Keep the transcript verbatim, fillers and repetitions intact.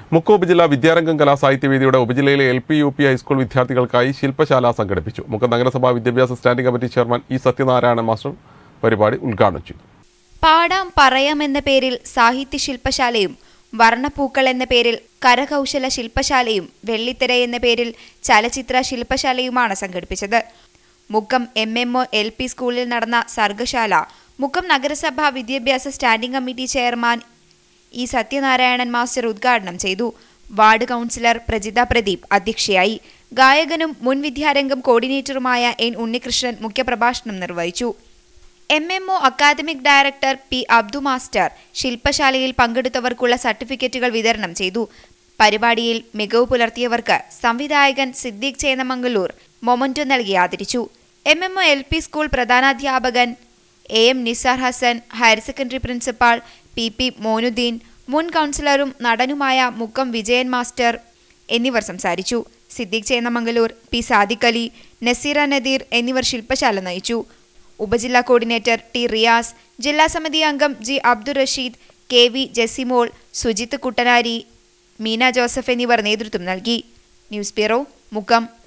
മുക്കം ഉപജില്ലാ വിദ്യാരംഗം കലാസാഹിത്യവേദിയുടെ ഉപജില്ലയിലെ L P U P high school വിദ്യാർത്ഥികൾക്കായി ശില്പശാല സംഘടിപ്പിച്ചു. മുക്കം നഗരസഭാ വിദ്യാഭ്യാസ standing committee chairman E Sathyanarayanan master പരിപാടി ഉദ്ഘാടനം ചെയ്തു. പാടാം പറയാം എന്ന പേരിൽ സാഹിത്യ ശില്പശാലയും, വർണ്ണപ്പൂക്കൾ എന്ന പേരിൽ കരകൗശല ശില്പശാലയും, വെള്ളിത്തിര എന്ന പേരിൽ ചലച്ചിത്ര ശില്പശാലയുമാണ് സംഘടിപ്പിച്ചത്. Mukkam M M O L P സ്കൂളിൽ നടന്ന സർഗശാല മുക്കം നഗരസഭാ വിദ്യാഭ്യാസ standing committee chairman E Sathyanarayanan master ഉദ്ഘാടനം ചെയ്തു. വാർഡ് കൗൺസിലർ പ്രജിത പ്രദീപ് അധ്യക്ഷയായി. ഗായകനും മുൻ വിദ്യാരംഗം കോർഡിനേറ്ററുമായ എൻ ഉണ്ണികൃഷ്ണൻ മുഖ്യപ്രഭാഷണം നിർവഹിച്ചു. M M O academic director P Abdu master ശില്പശാലയിൽ പങ്കെടുത്തവർക്കുള്ള സർട്ടിഫിക്കറ്റുകൾ വിതരണം ചെയ്തു. പരിപാടിയിൽ മികവ് പുലർത്തിയവർക്ക് സംവിധായകൻ സിദ്ദീഖ് ചേന്നമംഗലൂർ മൊമന്റോ നൽകി ആദരിച്ചു. M M O L P school പ്രധാനാധ്യാപകൻ A M Nisar Hasan, higher secondary principal P P Moinudheen, മുൻ കൗൺസിലറും നടനുമായ മുക്കം വിജയൻ മാസ്റ്റർ എന്നിവർ സംസാരിച്ചു. സിദ്ദീഖ് ചേന്നമംഗലൂർ, പി സാദിഖ് അലി, നസീറ നദീർ എന്നിവർ ശില്പശാല നയിച്ചു. ഉപജില്ലാ കോർഡിനേറ്റർ ടി റിയാസ്, ജില്ലാ സമിതി അംഗം G Abdul Rasheed, K V Jasimol, Sujith Kuttanari, Meena Joseph എന്നിവർ നേതൃത്വം നൽകി. News bureau, Mukkam.